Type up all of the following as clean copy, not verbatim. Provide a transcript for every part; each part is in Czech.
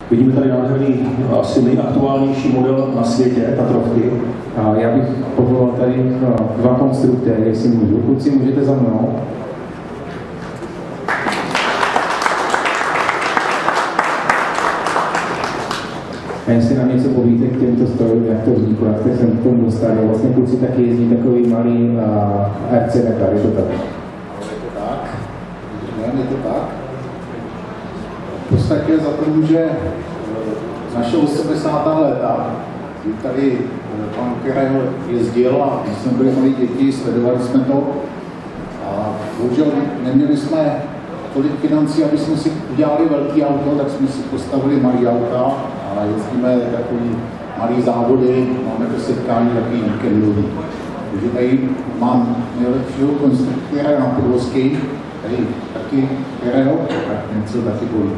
Vidíme tady nádherný, asi nejaktuálnější model na světě, Tatrovky. Já bych povolal tady dva konstruktéry, jestli můžu. Kluci, můžete za mnou. A jestli nám něco povíte k těmto strojům, jak to vzniklo, jak jste se k tomu dostali. Vlastně kluci taky jezdí takový malý RC Dakar, je to tak? Je to tak. V podstatě za to může naše 80. léta, kdy tady pan Kerel jezdil a když jsme byli malí děti, sledovali jsme to a bohužel neměli jsme tolik financí, aby jsme si udělali velký auto, tak jsme si postavili malý auta a jezdíme takový malý závody, máme to setkání takový víkendový. Takže tady mám nejlepšího konstruktéra na podvozky, tady taky Kerel, tak něco taky bojí.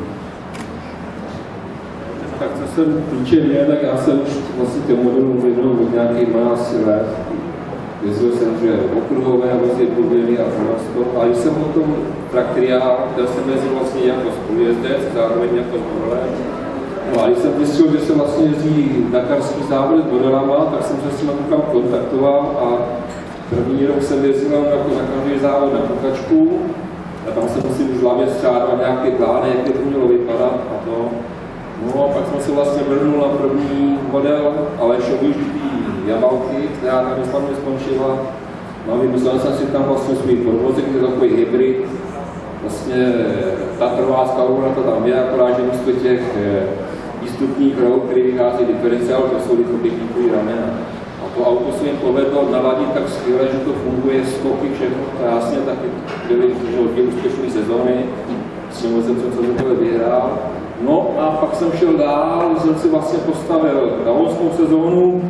Tak co se týče mě, tak já jsem už vlastně těm modelům věděl od nějakých 12 let. Jezdil jsem, že okruhové vozy, průběhy a to. A když jsem potom traktoriál, chtěl jsem jezdit vlastně jako spolujezdec, zároveň jako modelem. No a když jsem zjistil, že se vlastně jezdí dakarský závod s modelama, tak jsem se s nimi tam kontaktoval a první rok jsem jezdil jako na každý závod na pukačku. A tam jsem si už v hlavě střádal nějaké plány, jak to mělo vypadat a to. No a pak jsem se vlastně vrhnul na první model Alešovi Jamalky, která tam snadno skončila. No a vymyslel jsem si tam vlastně svůj podvozek, je takový hybrid. Vlastně Tatrová skalura to tam je, akorát, že místo těch výstupních roh, který vychází diferenciál, to jsou rychloběžníkový ramena. A to auto se jim povedlo naladit tak skvěle, že to funguje, skoky, všechno krásně, taky byly dvě úspěšné sezóny, s tím jsem co vyhrál. No a pak jsem šel dál, jsem si vlastně postavil davonskou sezónu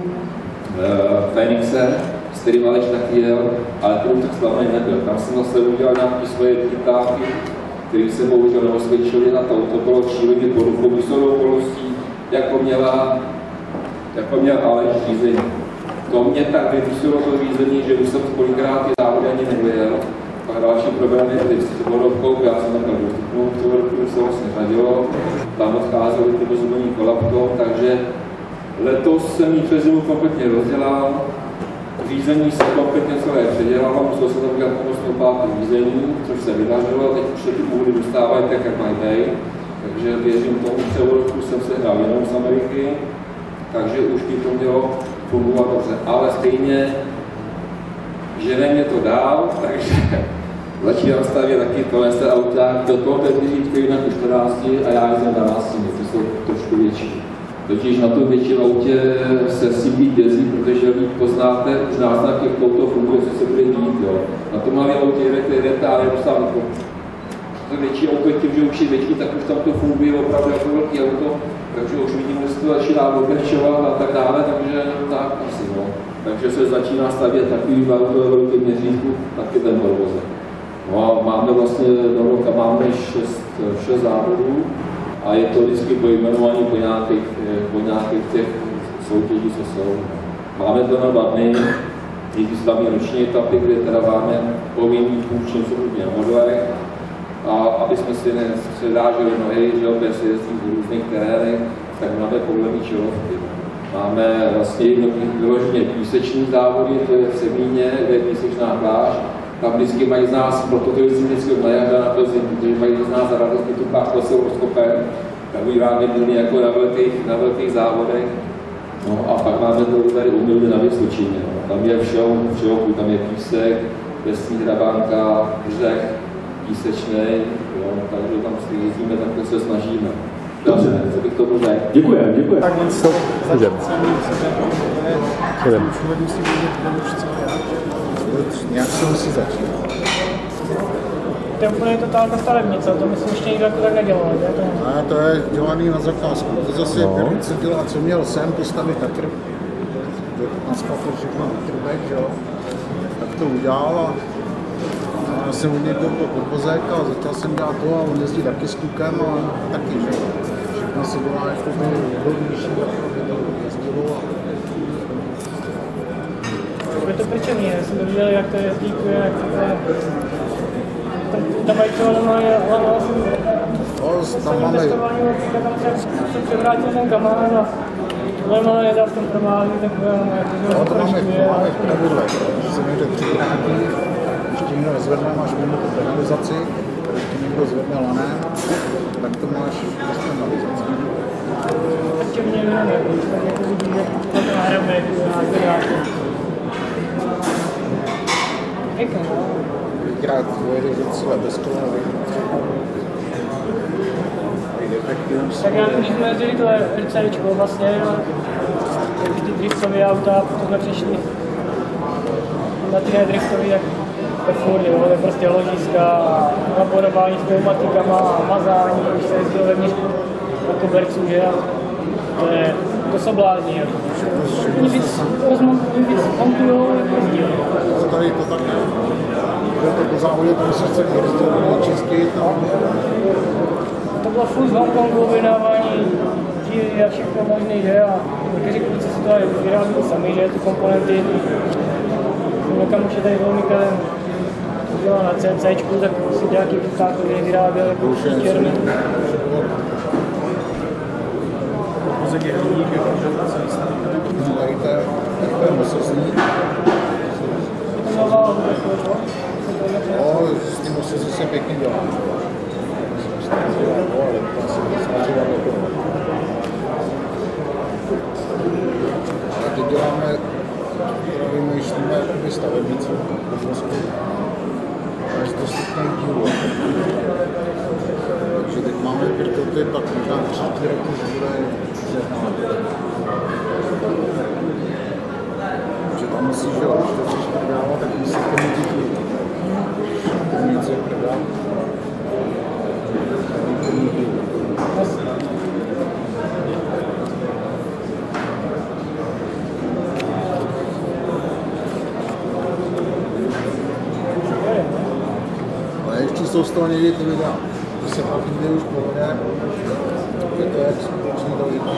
Fénixe, s kterým Aleš taky jel, ale to tak slavný nebyl. Tam jsem zase udělal nějaké svoje chytáky, které se bohužel neosvědčily a to bylo šíleně po výsledou okolností, jako měl Aleš řízení. To mě tak vypustilo to řízení, že už jsem kolikrát ty závody ani nevyjel. Pak další problémy byly s tvorovkou, já jsem takhle dostupnou tvorovku, se vlastně řadilo, tam odcházely ty bezumení kolapkou, takže letos jsem ji přes zimu kompletně rozdělal, řízení se kompletně celé předělalo, musel jsem tam udělat pomocnou pátu řízení, což se vydařilo, teď už se ty úhody dostávají tak, jak mají být, takže věřím tomu, převodovku jsem se hrál jenom z Ameriky, takže už by to mělo fungovat dobře, ale stejně žene mě to dál, takže začínám stavět taky tohle auta, do toho teď říct jinak u 14 a já jezdím 12, ty jsou trošku větší. Totiž na tom větším autě se si být jezdí, protože líp poznáte už náznak, jak to funguje, co se bude dít. Jo. Na tom malém autě jedete a nedostávám to větší auto, tím, že už je větší, tak už tam to funguje opravdu jako velký auto, takže už vidím, že se to začíná obrčovat a tak dále, takže tak asi. No. Takže se začíná stavět takový velký měřítku, taky ten podvozek. No a máme vlastně do roka máme 6 závodů a je to vždycky pojmenované po nějakých těch soutěží, co jsou. Máme to na 2 dny, díky slavní roční etapy, kde teda máme povinný funkční soudně na modelech, a aby jsme si nepředáželi nohy, že opět se jezdí v různých terénech, tak máme povolený čelovky. Máme vlastně vyloženě písečný závody, to je v Semíně, kde je písečná pláž. Tam vždycky mají z nás, proto to jezdím vždycky od na jaře na podzim, protože mají z nás radost, tu pláž se rozkopen, takový rány byly jako na velkých závodech. No a pak máme to tady umilně na Vysočině. No. Tam je všeho, tam je písek, lesní hrabánka, břeh, písečný, takže tam si jezdíme, takhle se snažíme. Dobře, co bych tomu řekl. Děkujeme. Tak nic, Jdeme. Člověk musí vědět, nějak se musí začít. To je úplně totálka stavebnice, to myslím, ještě nikdo jako tak nedělal. Ne, to je dělaný na zakázku. To zase co dělá, co měl sem postavit na krb. Na skafo všechno výtrubek, že jo. Tak to udělal a já jsem od něj koupil podvozek a začal jsem dělat to a on jezdí taky s klukem a taky, že jo. Všechno se dělá jako hodnější, aby to jezdilo. Je to prčený, jsem to viděl, jak to jezdíkuje, jak to je. Ta bajkovala je vlastně... No, tam máme... Tam se převrátil ten kamán a normálně je v tom provází, tak no, to máme pravidle. Se někde přikrátí, ještě někdo nezvedne, máš mimo tu penalizaci, ještě někdo zvedne lanem, tak to máš bez penalizace. Ještě mě nevím, jako vidí, že to nahrabe, Krát pojedeš do cíle bez kola. Tak já když jsme jezdili to RCčko vlastně, ty driftové auta, potom jsme přišli na ty nedriftové, tak to furt, jo, to je prostě ložiska, naborování s pneumatikama, mazání, když se jezdilo vevnitř na kobercu, že to se blázní, jo. Oni víc montujou, jak jezdí. Tady to tak to po závodě, to musíš se čistit. To bylo furt z Hongkongu objednávání díly a všechno možný, že? A někteří kluci si to vyrábili sami, že? Ty komponenty. Někam už je tady velmíkem udělal na CNCčku, tak si nějaký kutákově vyráběl jako firmy. Tady to je mosozník. No, s tím mosozí se pěkně dělá. A teď děláme, vymýšlíme stavebnici do mozku. Z dostupných dílů. Takže teď máme prototyp, pak možná 3 roky bude zjednávat. Takže tam musíš, že když to chceš prodávat, tak musíš to mít díl. To něco je prodávat. Ale ještě jsou z toho někdy ty videa. Když se pak někdy už povede, je to jak skutečně to vidí.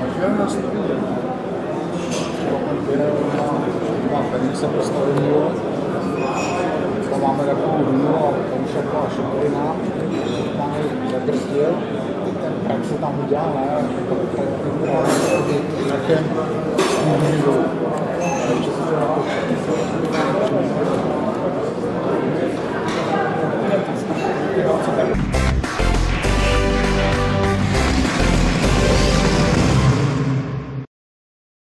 Má Fenixe postavenýho, tam máme takovou vinu a tam už je taková šokolina, máme zabrzdil, ten prak se tam udělal, ne? Nějakém s tím výzvou. Ještě se to napočítá.